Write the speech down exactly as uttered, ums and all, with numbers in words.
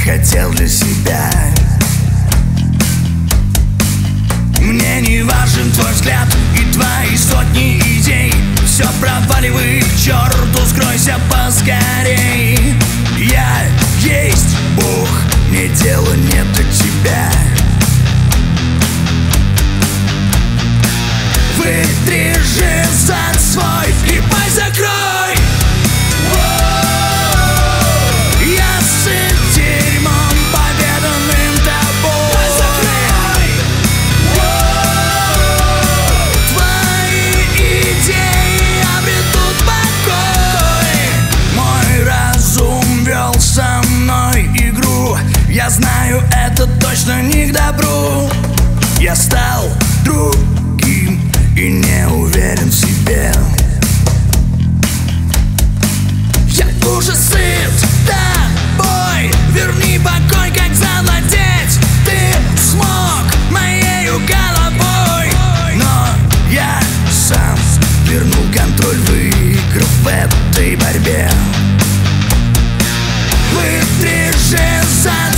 хотел для себя. Мне не важен твой взгляд и твои сотни идей. Все проваливай к черту, скройся поскорей. Я есть Бог, мне дела нет до тебя. Вытри же зад свой и пасть закрой. Я сыт дерьмом, поведанным тобой. Пасть закрой. Твои идеи обретут покой. Мой разум вел со мной игру. Я знаю, это точно не к добру. Я стал другим и не уверен в себе. Я уже сыт тобой. Верни покой, как завладеть. Ты смог моею головой, но я сам вернул контроль, выиграв в этой борьбе. Вытри же за